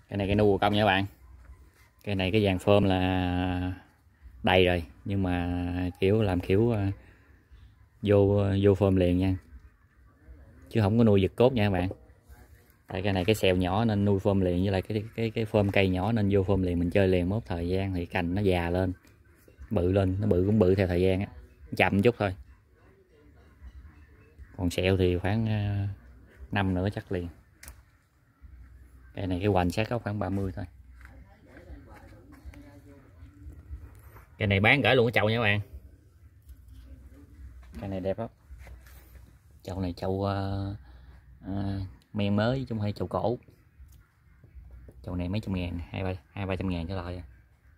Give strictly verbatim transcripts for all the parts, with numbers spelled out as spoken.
Cái này cái nu công nha các bạn. Cái này cái dàn phơm là đầy rồi, nhưng mà kiểu làm kiểu vô vô phơm liền nha, chứ không có nuôi giật cốt nha các bạn. Tại cái này cái xèo nhỏ nên nuôi phơm liền, với lại cái cái cái phơm cây nhỏ nên vô phơm liền, mình chơi liền. Mốt thời gian thì cành nó già lên, bự lên, nó bự cũng bự theo thời gian á, chậm chút thôi. Còn sẹo thì khoảng năm nữa chắc liền. Cái này cái hoành sát gốc khoảng ba mươi thôi. Cái này bán gửi luôn cái chậu nha các bạn. Cái này đẹp lắm. Chậu này chậu uh, uh, men mới chứ không phải chậu cổ. Chậu này mấy trăm ngàn, hai ba hai ba trăm ngàn trở lại.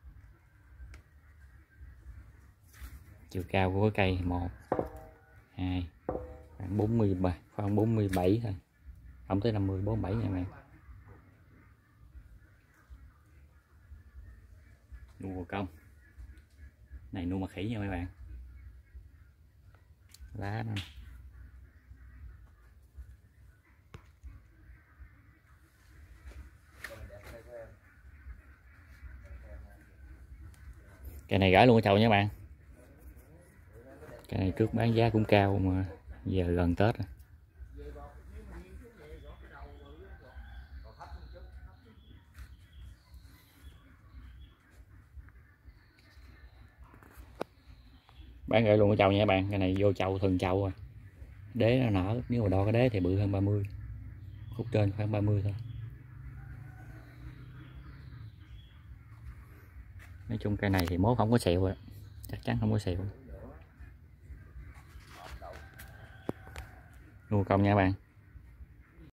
Chiều cao của cái cây một hai khoảng bốn mươi ba, khoảng bốn mươi bảy thôi, không tới năm mươi, bốn mươi bảy nha các bạn. Nuôi công này, nuôi mật khỉ nha mấy bạn. Lá nó cái này gửi luôn cái chậu nha các bạn. Cái này trước bán giá cũng cao mà giờ gần Tết rồi. Bán gửi luôn cái chậu nha các bạn. Cái này vô chậu thường chậu rồi, đế nó nở, nếu mà đo cái đế thì bự hơn ba mươi, khúc trên khoảng ba mươi thôi. Nói chung cây này thì mốt không có sẹo rồi, chắc chắn không có sẹo. Nuôi công nha các bạn.